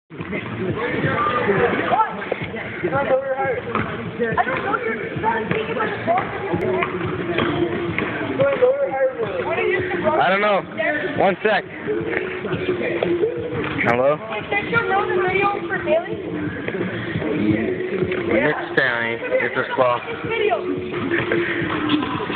I don't know you're trying to think about the phone. I don't know. 1 sec. Hello? Hey, can you know the video for Bailey? It's Downey. It's a spa. Video.